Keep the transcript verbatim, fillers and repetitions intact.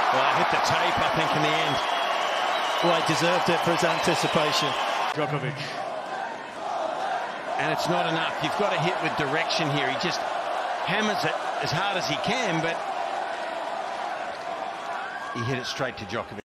Well, I hit the tape, I think, in the end. Well, he deserved it for his anticipation. Djokovic. And it's not enough. You've got to hit with direction here. He just hammers it as hard as he can, but he hit it straight to Djokovic.